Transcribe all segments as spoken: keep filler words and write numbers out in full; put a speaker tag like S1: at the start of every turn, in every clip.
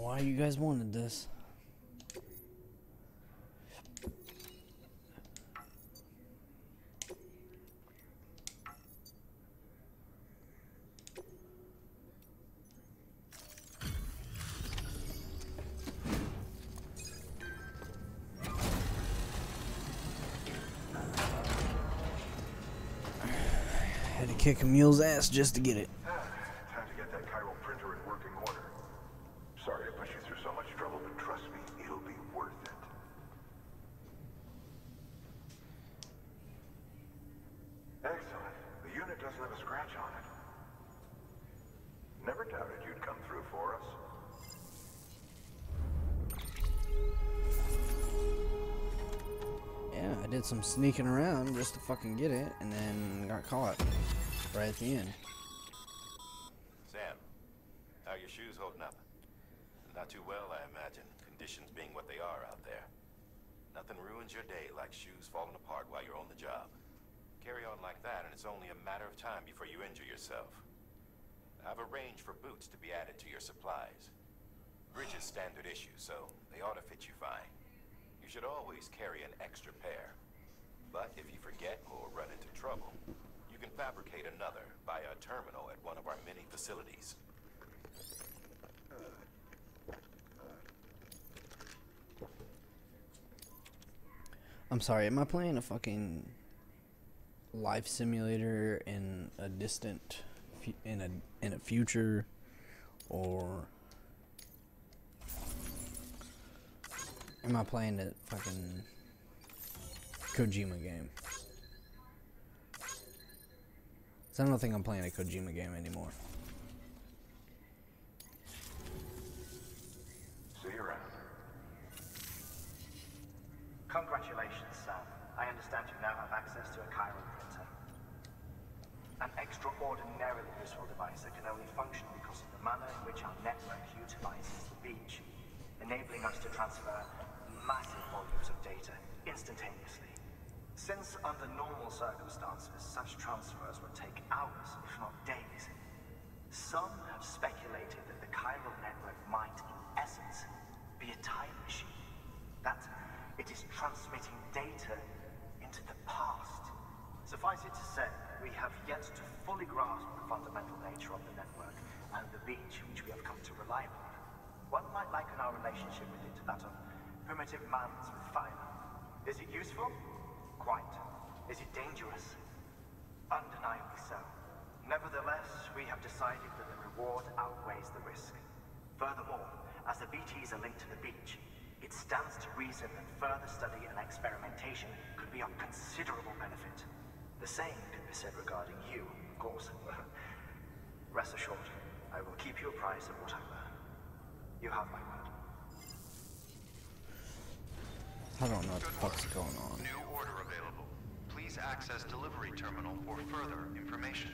S1: why you guys wanted this. Had to kick a mule's ass just to get it.
S2: Time to get that chiral printer in working order. Sorry to put you through so much trouble, but trust me, it'll be worth it. Excellent. The unit doesn't have a scratch on it. Never doubted you'd come through for us.
S1: Yeah, I did some sneaking around just to fucking get it, and then got caught right at the end.
S3: Sam, how are your shoes holding up? Not too well, I imagine, conditions being what they are out there. Nothing ruins your day like shoes falling apart while you're on the job. Carry on like that, and it's only a matter of time before you injure yourself. I've arranged for boots to be added to your supplies. Bridge is standard issue, so they ought to fit you fine. You should always carry an extra pair. But if you forget or run into trouble, you can fabricate another via a terminal at one of our many facilities.
S1: I'm sorry, am I playing a fucking life simulator in a distant, fu- in a in a future, or am I playing a fucking Kojima game? 'Cause I don't think I'm playing a Kojima game anymore.
S2: See you around.
S4: Congratulations, Sam. I understand you now have access to a chiral printer. An extraordinarily useful device that can only function because of the manner in which our network utilizes the beach, enabling us to transfer massive volumes of data instantaneously. Since under normal circumstances, such transfers would take hours, if not days, some have speculated that the chiral network might, in essence, be a time machine. That it is transmitting data into the past. Suffice it to say, we have yet to fully grasp the fundamental nature of the network and the beach which we have come to rely upon. One might liken our relationship with it to that of primitive mans with fire. Is it useful? Quite. Is it dangerous? Undeniably so. Nevertheless, we have decided that the reward outweighs the risk. Furthermore, as the B Ts are linked to the beach, it stands to reason that further study and experimentation could be of considerable benefit. The same can be said regarding you, of course. Rest assured, I will keep you apprised of what I learn. You have my word.
S1: I don't know what the fuck's going on.
S5: New order available. Please access delivery terminal for further information.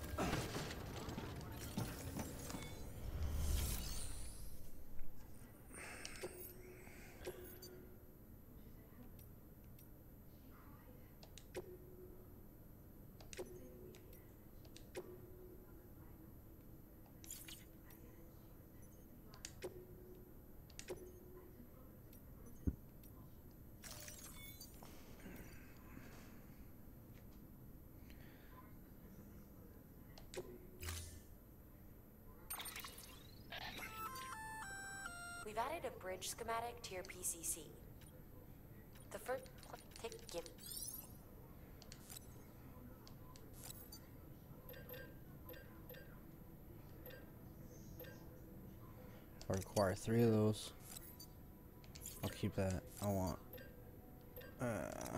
S6: We've added a bridge schematic to your P C C. The first take give.
S1: I require three of those. I'll keep that. I want. Uh,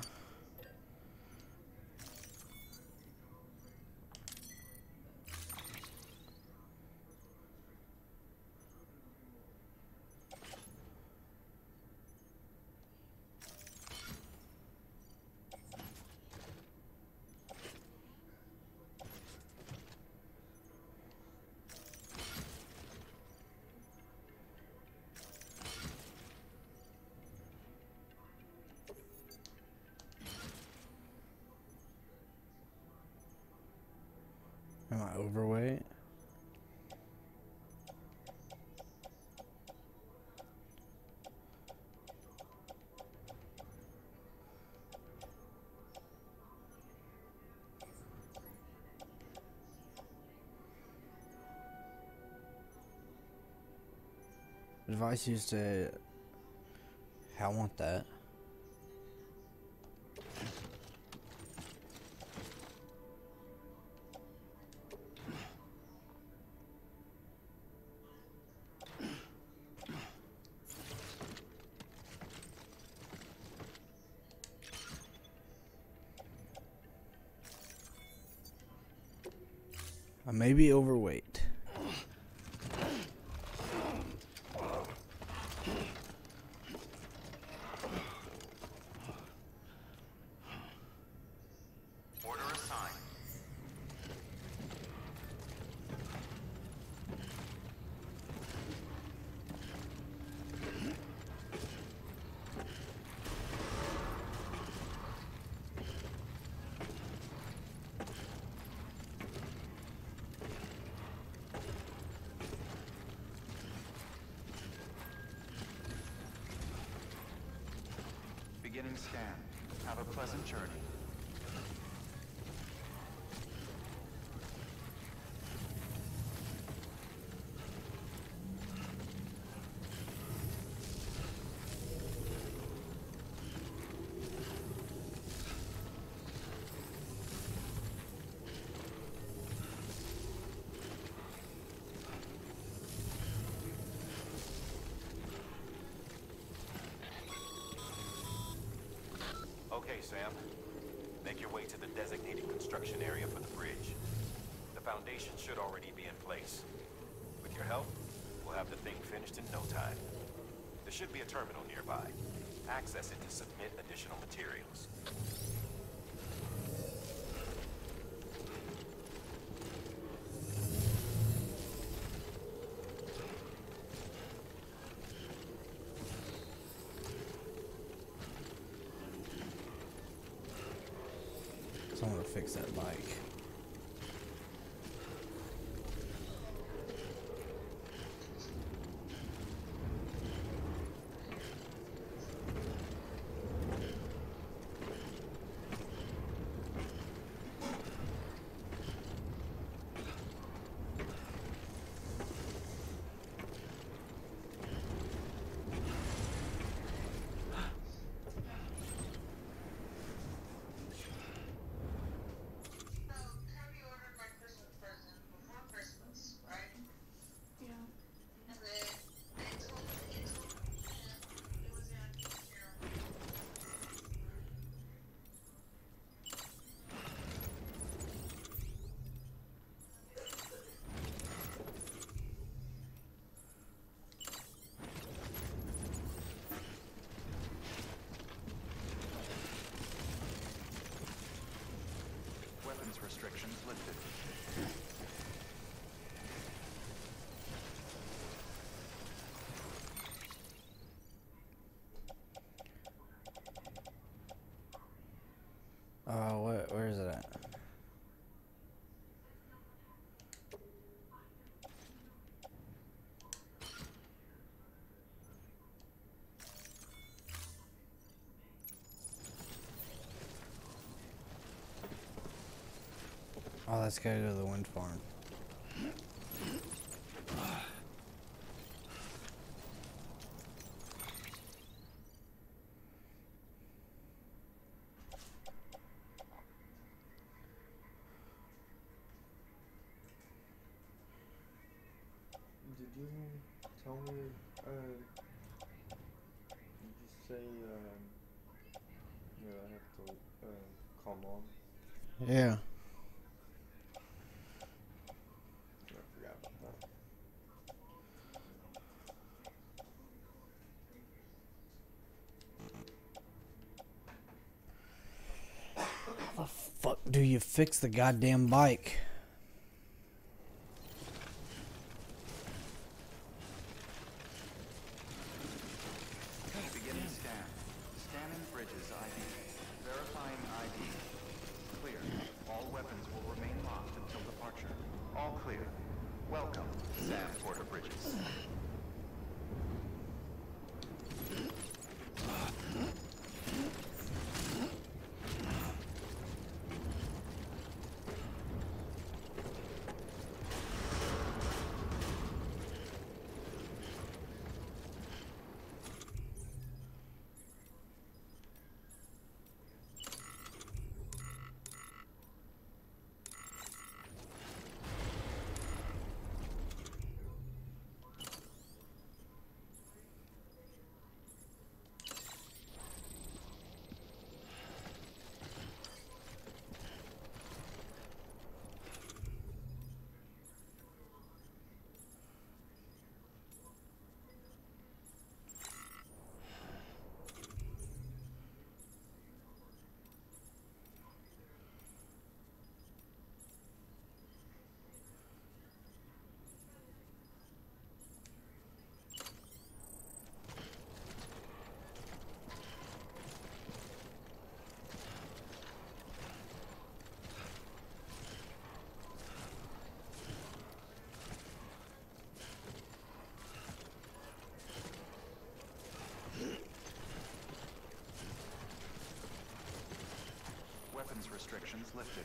S1: Am I overweight? Device used to. I want that. I may be overweight.
S5: Order assigned. Beginning scan. Have a pleasant journey.
S3: Okay, Sam. Make your way to the designated construction area for the bridge. The foundation should already be in place. With your help, we'll have the thing finished in no time. There should be a terminal nearby. Access it to submit additional materials.
S1: Someone to fix that bike.
S5: Weapons restrictions lifted.
S1: Uh, what? Where is it at? Oh, let's gotta go to the wind farm.
S7: Did you tell me, uh, did you say, um, yeah, I have to, uh, call mom?
S1: Yeah.
S7: I forgot about that.
S1: How the fuck do you fix the goddamn bike?
S5: Beginning scan. Scanning bridges I D. Verifying I D. Clear. All weapons will remain locked until departure. All clear. Welcome, Sam Porter Bridges. weapons restrictions lifted.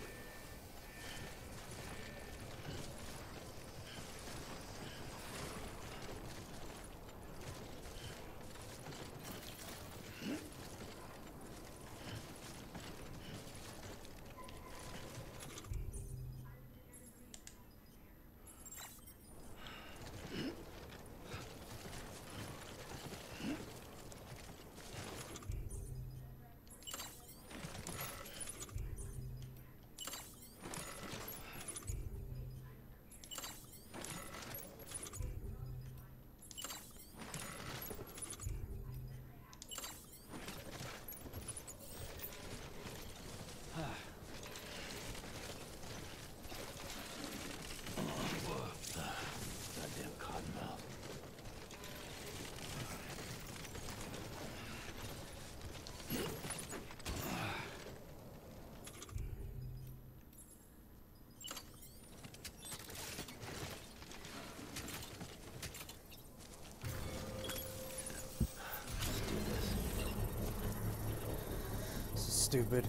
S1: Stupid.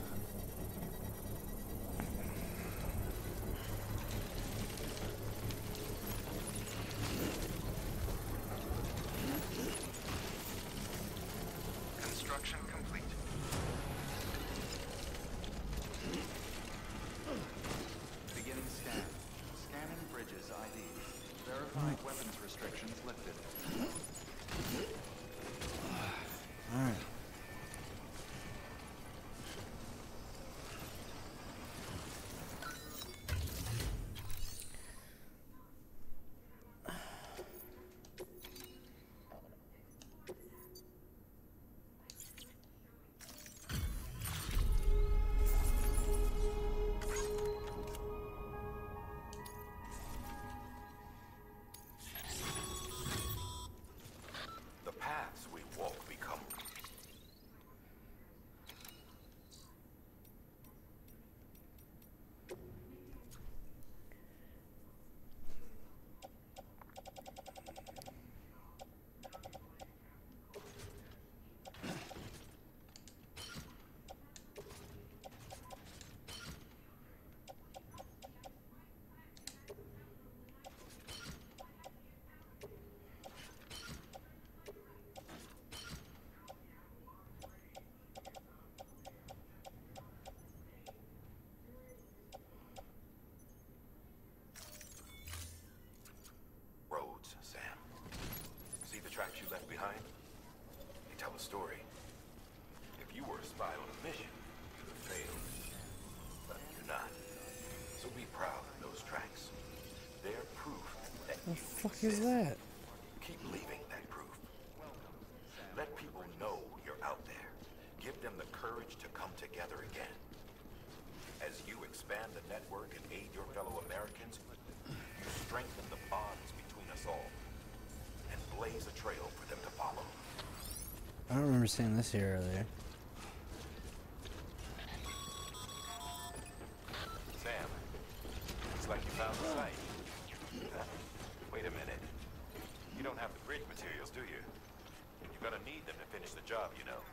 S5: Construction complete. Beginning scan. Scanning bridges I D. Verifying weapons restrictions lifted.
S1: Alright.
S3: The paths we walk become. Roads, Sam. See the tracks you left behind? They tell a story. If you were a spy on a mission, you'd have failed. But you're not. So be proud of those tracks. They're proof that
S1: The
S3: you
S1: fuck is
S3: exist.
S1: that?
S3: Keep leaving that proof. Let people know you're out there. Give them the courage to come together again. As you expand the network and aid your fellow Americans, you strengthen the bonds between us all and blaze a trail for them to follow.
S1: I don't remember seeing this here earlier.
S3: Sam, it's like you found the site. Huh? Wait a minute. You don't have the bridge materials, do you? You're gonna need them to finish the job, you know.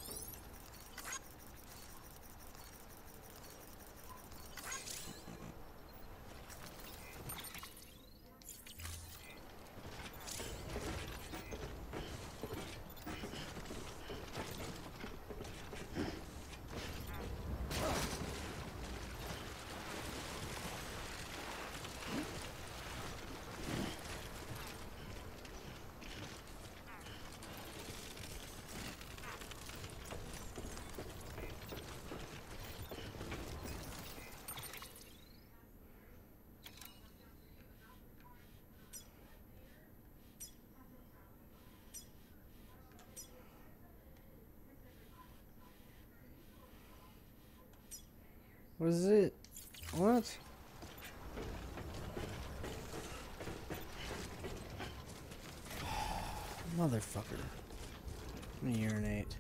S1: What is it? What? Motherfucker. I'm gonna urinate.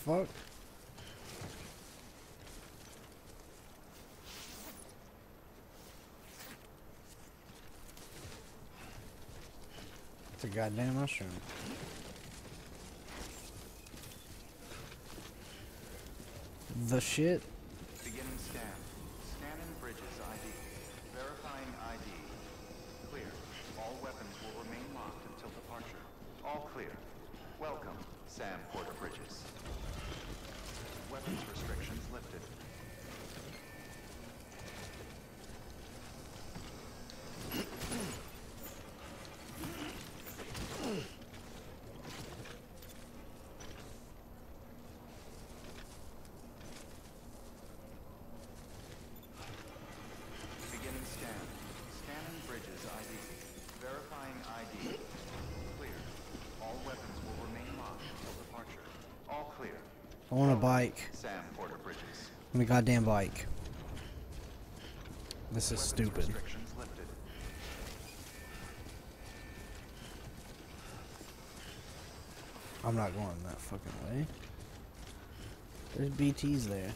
S1: fuck? It's a goddamn mushroom. The shit?
S5: Beginning scan. Scanning bridges I D. Verifying I D. Clear. All weapons will remain locked until departure. All clear. Welcome, Sam Porter Bridges. Weapons restrictions lifted. Beginning scan. Scanning bridges I D. Verifying I D. Clear. All weapons will remain locked until departure. All clear.
S1: I want a bike.
S5: Sam Porter Bridges.
S1: Give me a goddamn bike. This is
S5: Weapons
S1: stupid.
S5: restrictions lifted.
S1: I'm not going that fucking way. There's B Ts there.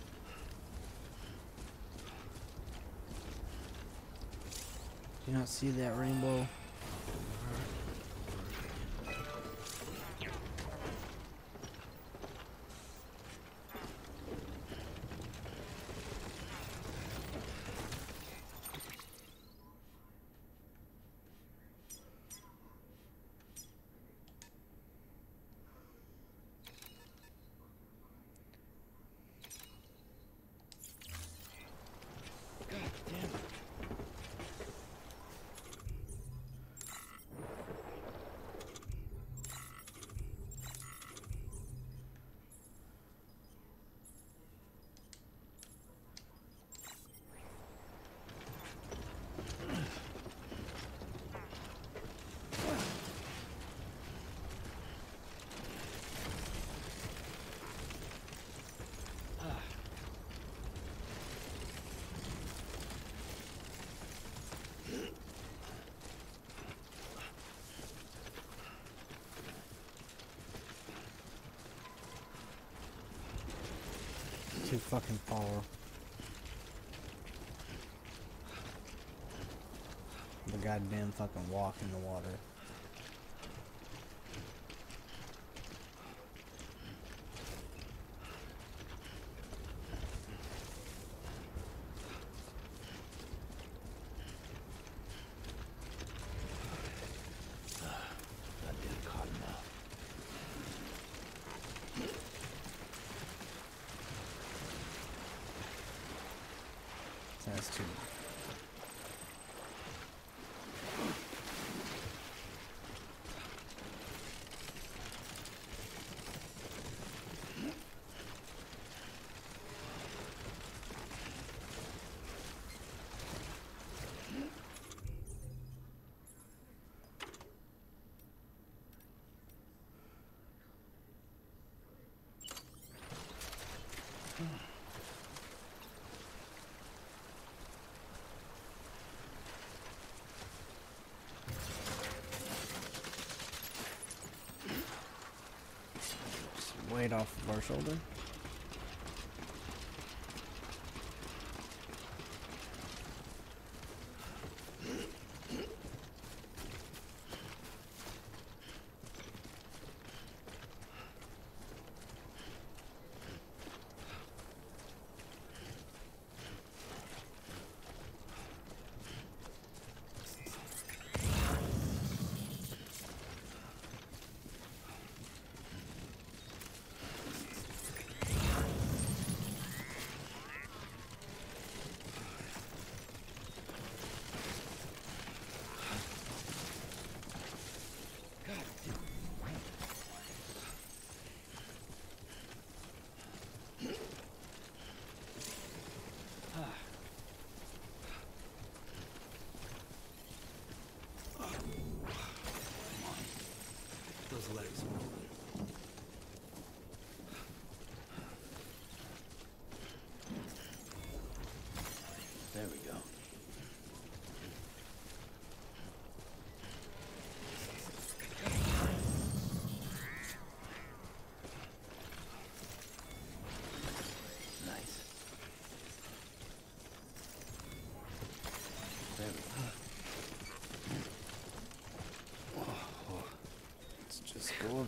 S1: Do you not see that rainbow? Too fucking far. The goddamn fucking walk in the water. That's too. Weight off of our shoulder.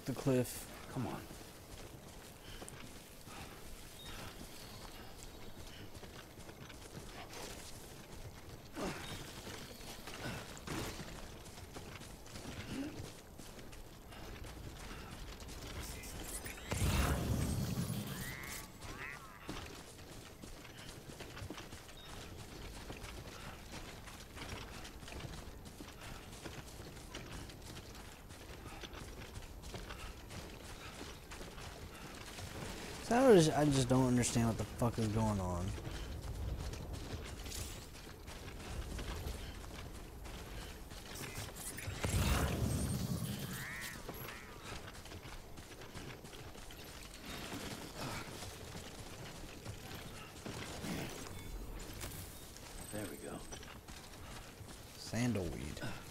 S1: Fuck the cliff. Come on. I just, I just don't understand what the fuck is going on.
S8: There we go.
S1: Sandalweed.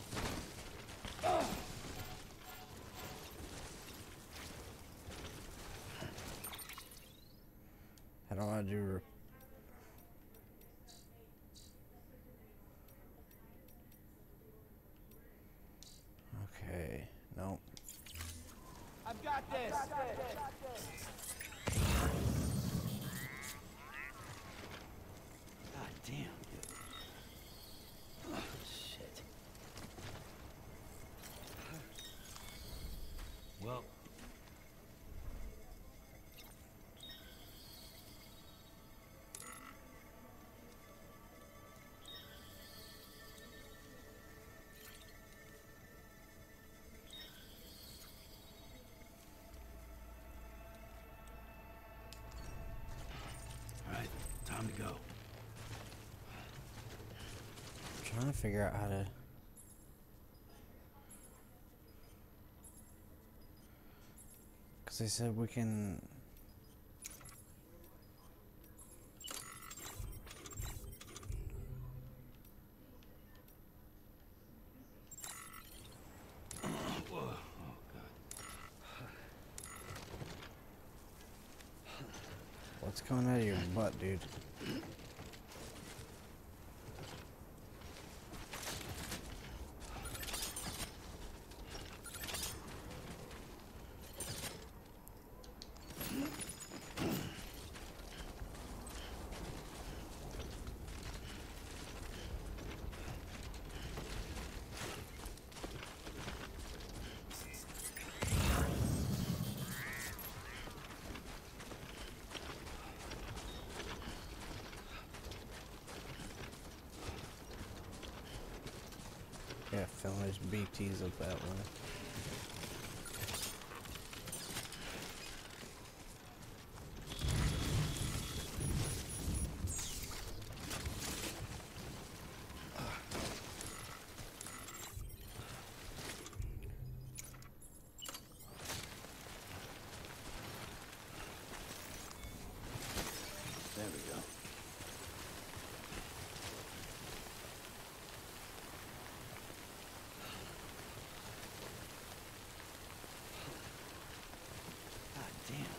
S1: How do I do? Okay, nope.
S8: I've got this. God damn. Oh, shit. Well. Time to go.
S1: I'm trying to figure out how to. Because they said we can.
S8: Whoa. Oh, God.
S1: What's coming out of your butt, dude? Yeah, feeling there's B Ts up that way.
S8: There we go. God damn.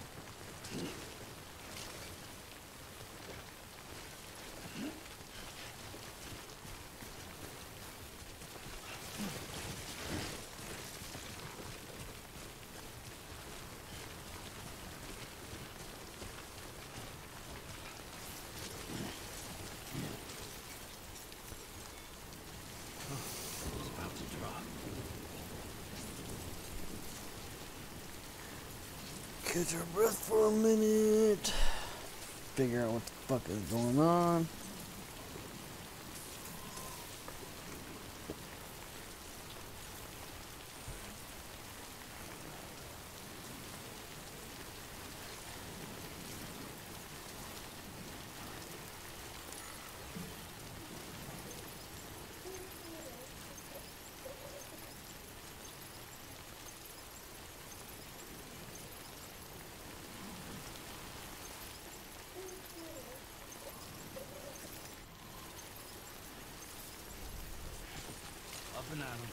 S8: It's about to drop.
S1: Catch our breath for a minute. Figure out what the fuck is going on.
S8: Up and at 'em.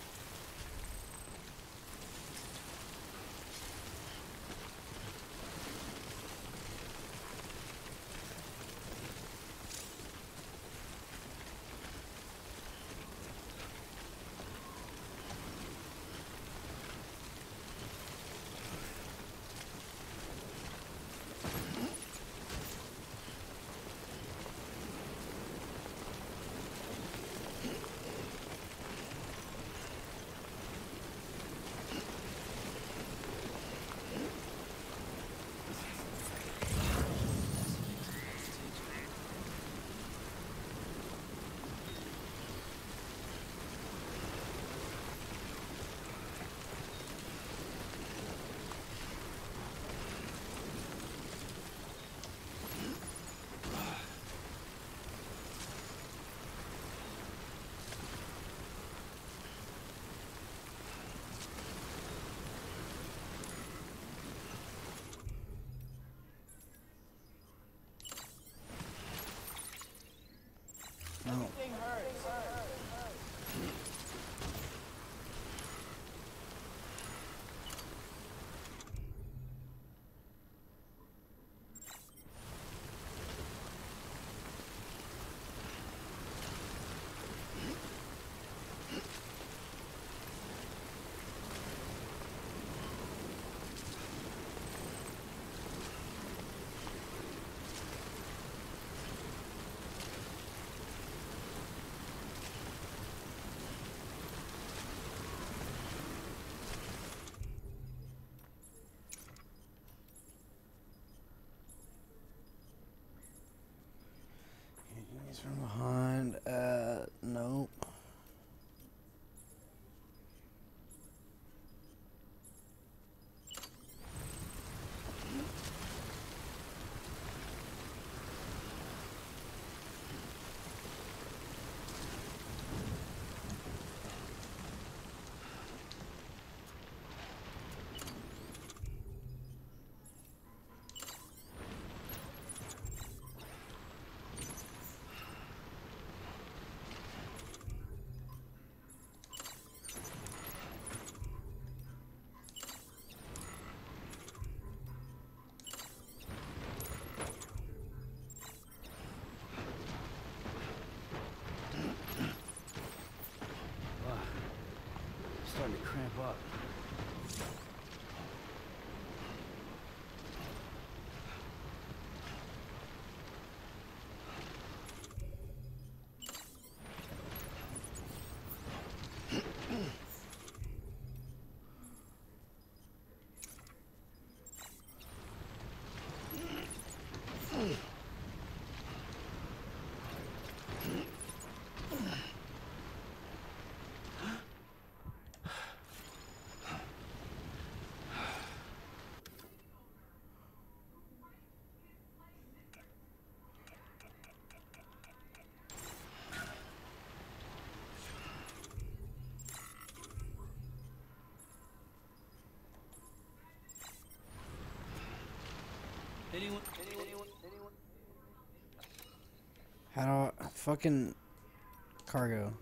S1: He's from behind. Uh, nope.
S8: Starting to cramp up. Anyone? Anyone? Anyone? Anyone?
S1: How do I fucking cargo?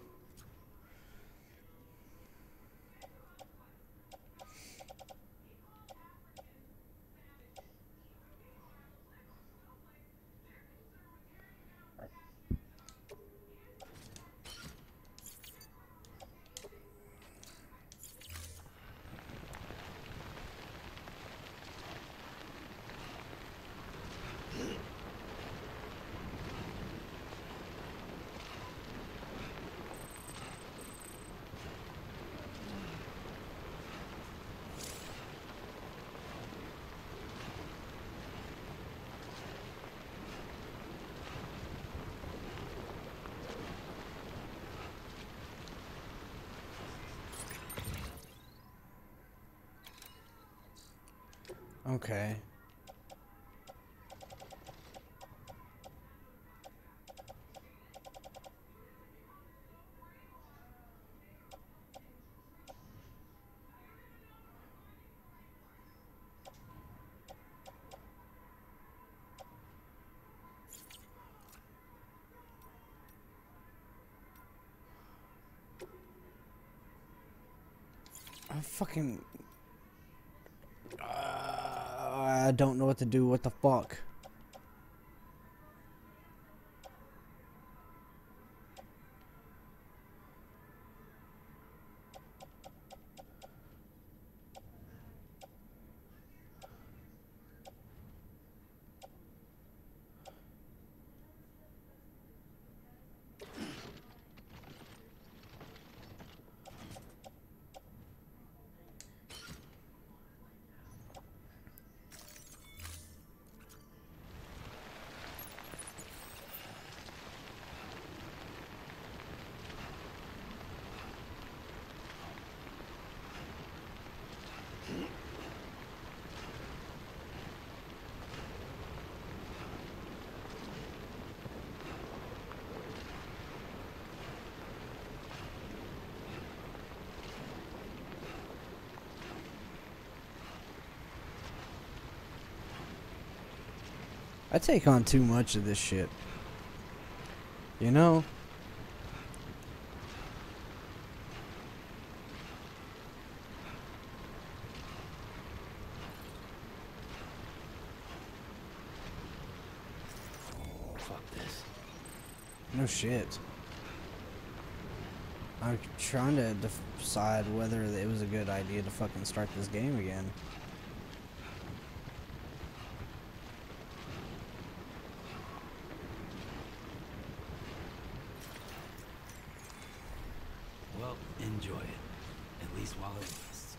S1: Okay. I fucking... Uh, I don't know what to do. What the fuck? I take on too much of this shit. You know?
S8: Fuck this.
S1: No shit. I'm trying to decide whether it was a good idea to fucking start this game again.
S8: Well, enjoy it. At least while it lasts.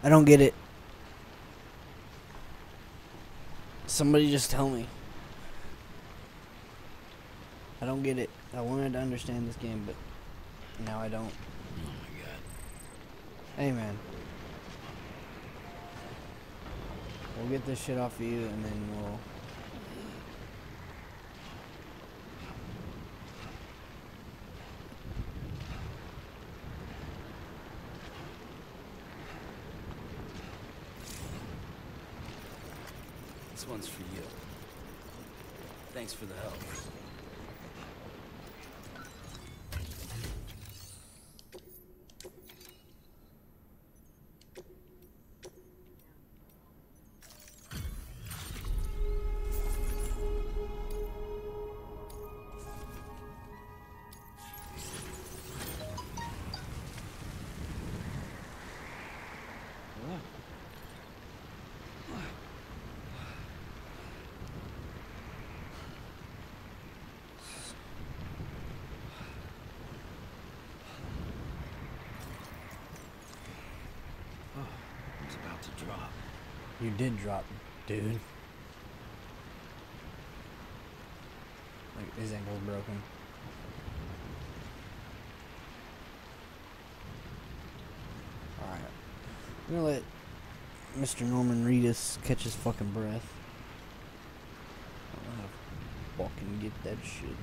S1: I don't get it. Somebody just tell me. I don't get it. I wanted to understand this game, but now I don't.
S8: Oh my god.
S1: Hey, man. We'll get this shit off of you, and then we'll...
S8: This one's for you. Thanks for the help. It's about to drop.
S1: You did drop, dude. Like, his ankle's broken. Alright. I'm gonna let Mister Norman Reedus catch his fucking breath. I don't know how to fucking get that shit.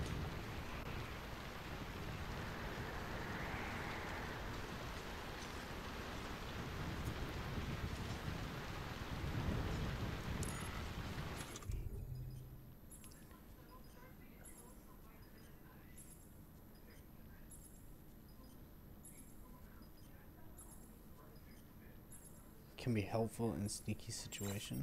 S1: Can be helpful in sneaky situations.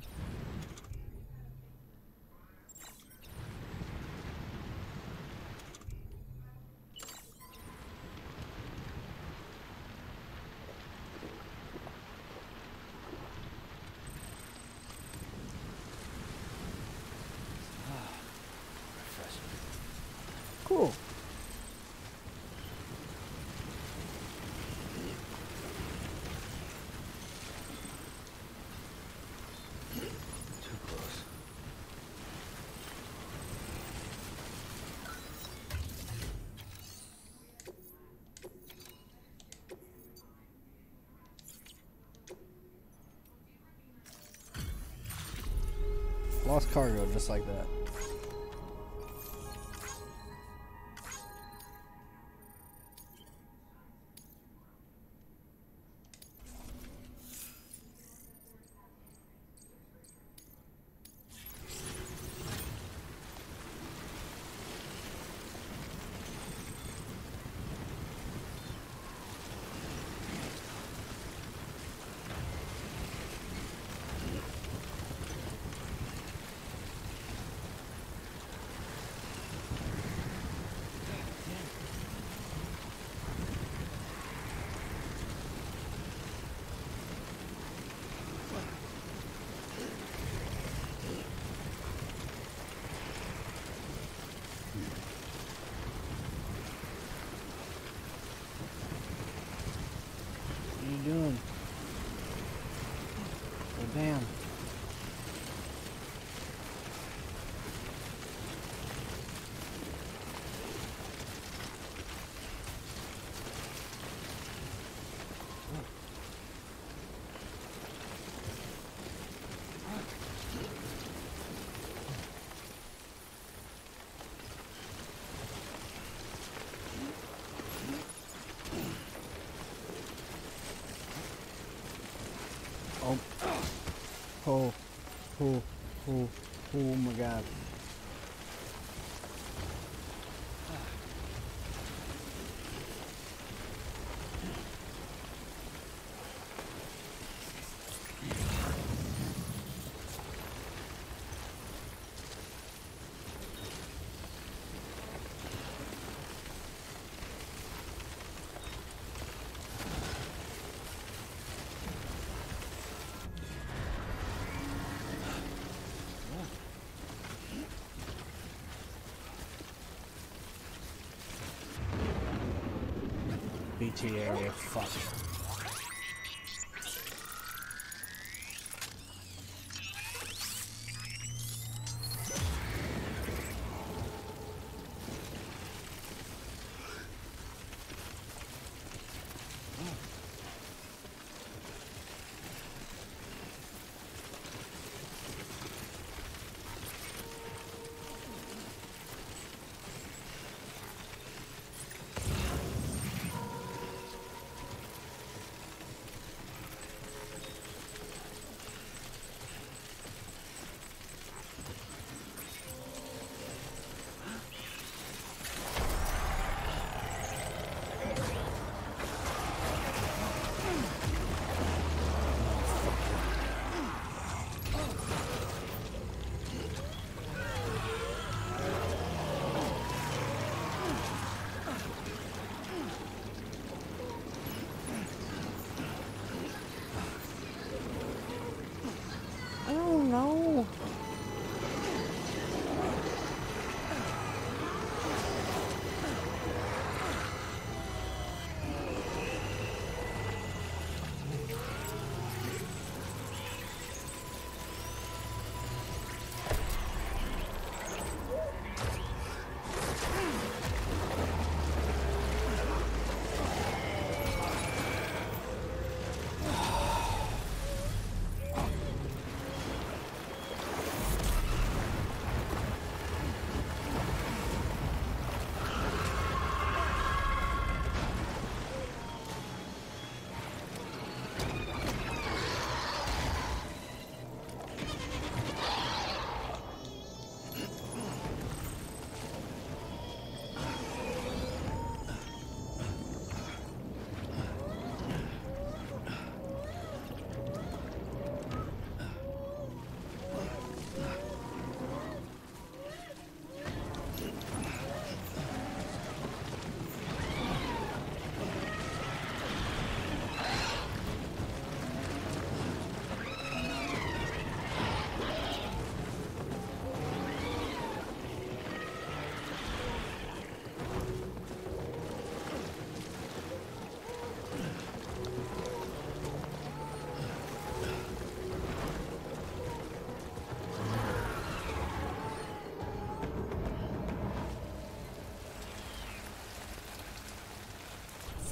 S1: Cool. Lost cargo just like that. What are you doing? Oh, damn. Oh. Oh. Oh. Oh. Oh my god. B T area, fuck.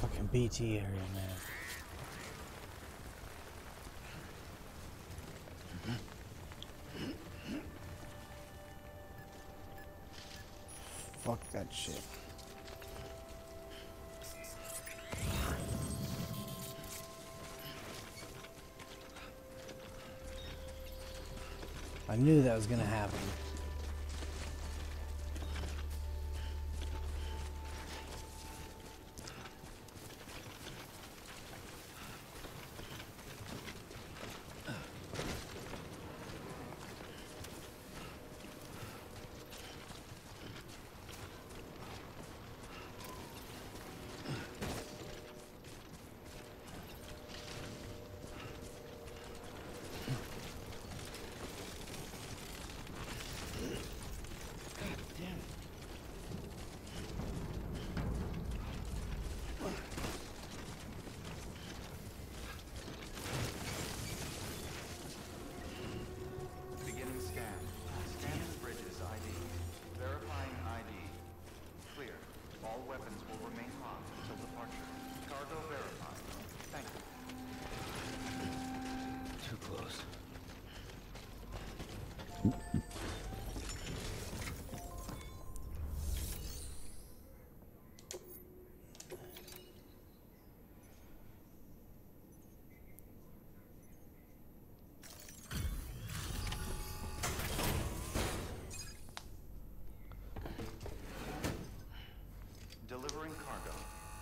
S1: Fucking B T area, man. Fuck that shit. I knew that was gonna happen.
S5: Beginning scan. Scanning bridges I D. Verifying I D. Clear. All weapons will remain locked until departure. Cargo verified. Thank you.
S8: Too close.
S5: Delivering cargo.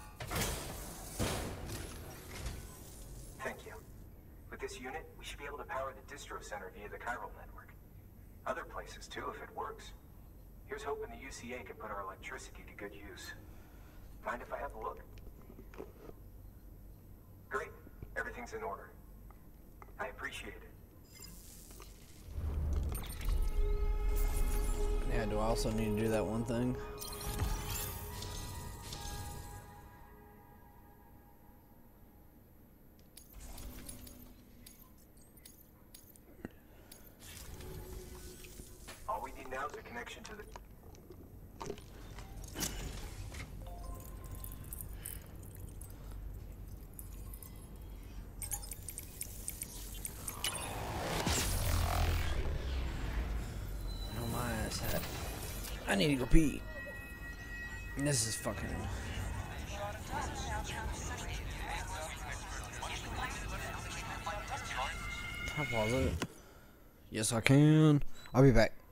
S4: Thank you. With this unit, we should be able to power the distro center via the chiral network. Other places too, if it works. Here's hoping the U C A can put our electricity to good use. Mind if I have a look? Great. Everything's in order. I appreciate it.
S1: Yeah, do I also need to do that one thing?
S4: All we need now is a connection to the...
S1: Oh, my ass hat. I need to go pee. This is fucking... Can I pause it? Yes, I can. I'll be back.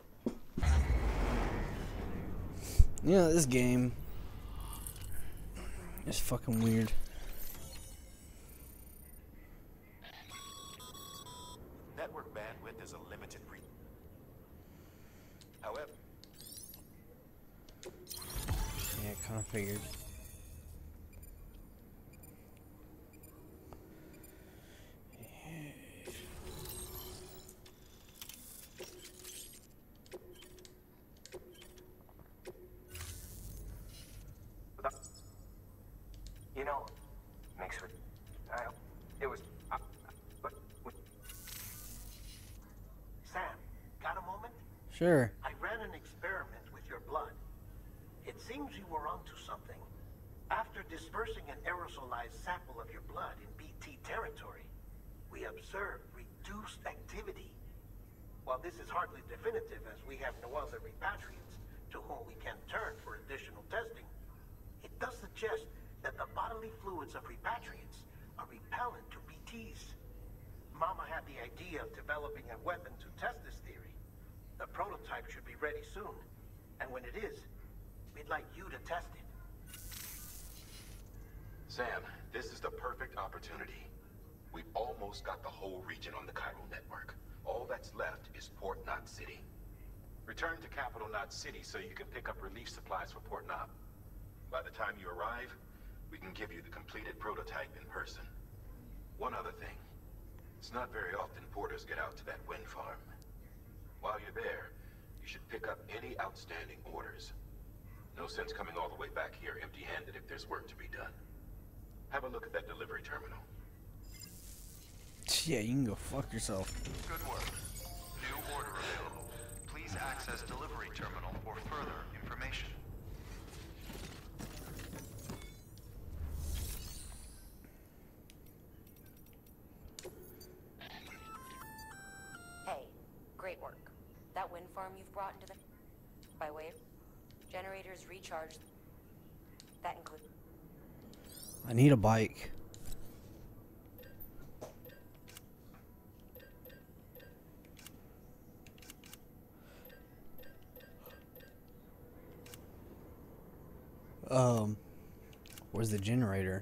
S1: Yeah, this game is fucking weird.
S3: Network bandwidth is a limited re- However,
S1: Yeah, kind of figured.
S4: You know, makes for... I... It was... Uh, but... Sam, got a moment?
S1: Sure.
S9: I ran an experiment with your blood. It seems you were onto something. After dispersing an aerosolized sample of your blood in B T territory, we observed reduced activity. While this is hardly definitive as we have no other repatriants to whom we can turn for additional testing, it does suggest that the bodily fluids of repatriants are repellent to B Ts. Mama had the idea of developing a weapon to test this theory. The prototype should be ready soon, and when it is, we'd like you to test it.
S3: Sam, this is the perfect opportunity. We've almost got the whole region on the chiral network. All that's left is Port Knot City. Return to Capital Knot City so you can pick up relief supplies for Port Knot. By the time you arrive, we can give you the completed prototype in person. One other thing. It's not very often porters get out to that wind farm. While you're there, you should pick up any outstanding orders. No sense coming all the way back here empty-handed if there's work to be done. Have a look at that delivery terminal.
S1: Yeah, you can go fuck yourself.
S5: Good work. New order available. Please access delivery terminal for further information.
S6: work. That wind farm you've brought into the... By way of... Generators recharge... That includes...
S1: I need a bike. Um, where's the generator?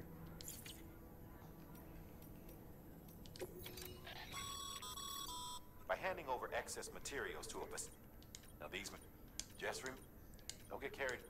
S3: By handing over excess materials to a fac- now these ma- just rem- don't get carried.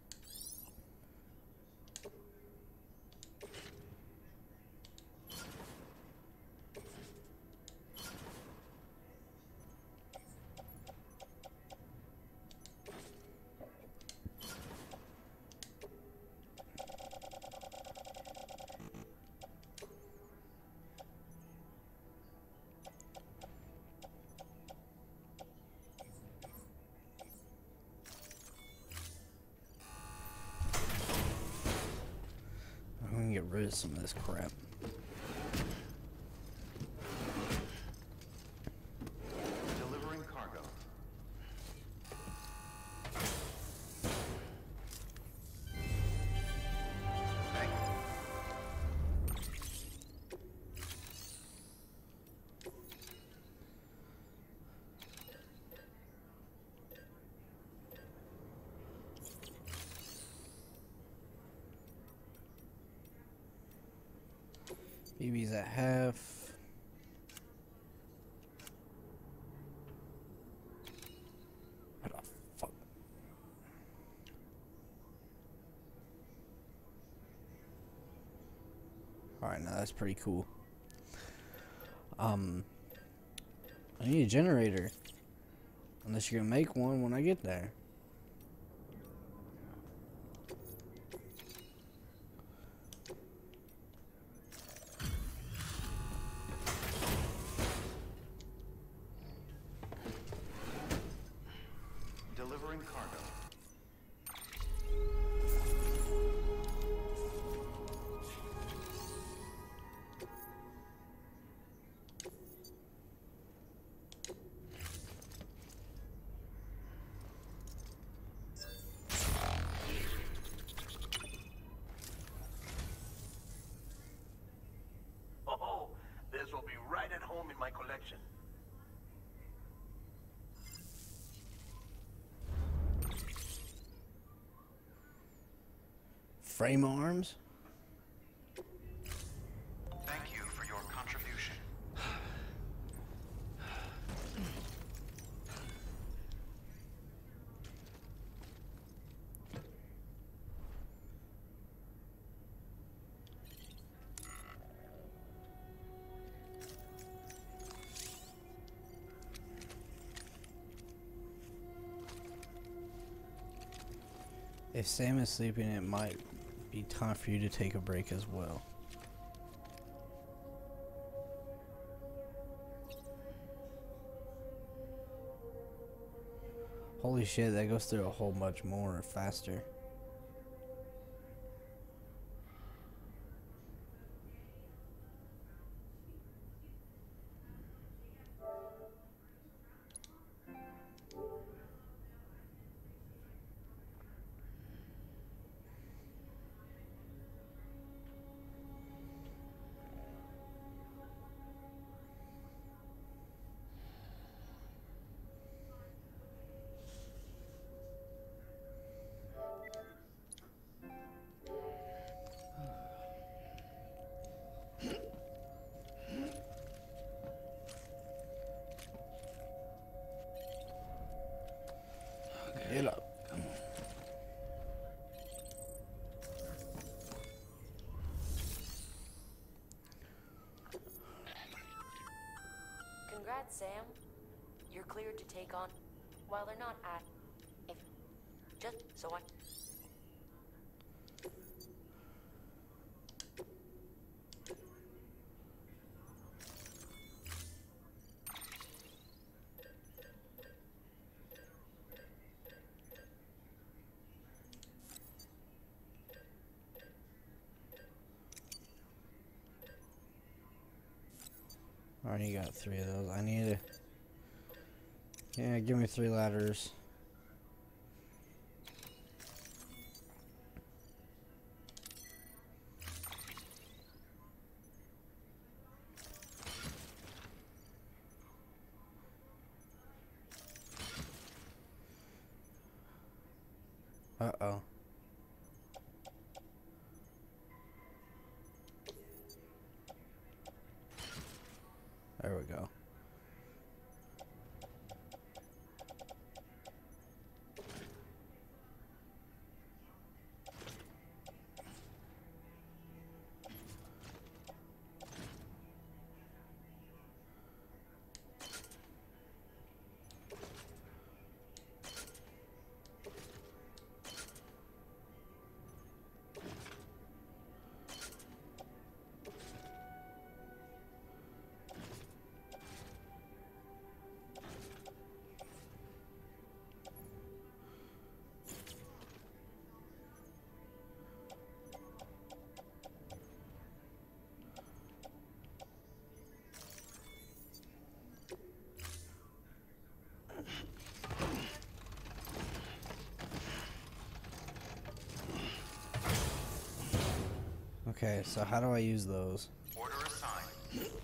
S1: I'm gonna get rid of some of this crap.
S5: Delivering cargo. Thank
S1: B B's at half. What the fuck? Alright, now that's pretty cool. Um, I need a generator. Unless you're gonna make one when I get there.
S5: Delivering cargo.
S9: Oh, this will be right at home in my collection.
S1: Frame arms?
S5: Thank you for your contribution.
S1: If Sam is sleeping, it might be time for you to take a break as well. Holy shit, that goes through a whole bunch more faster. Get up.
S6: Congrats, Sam. You're cleared to take on... While they're not at... If... Just so I...
S1: I already got three of those. I need to Yeah, give me three ladders. Uh-oh. There we go. Okay, so how do I use those?
S5: Order assigned.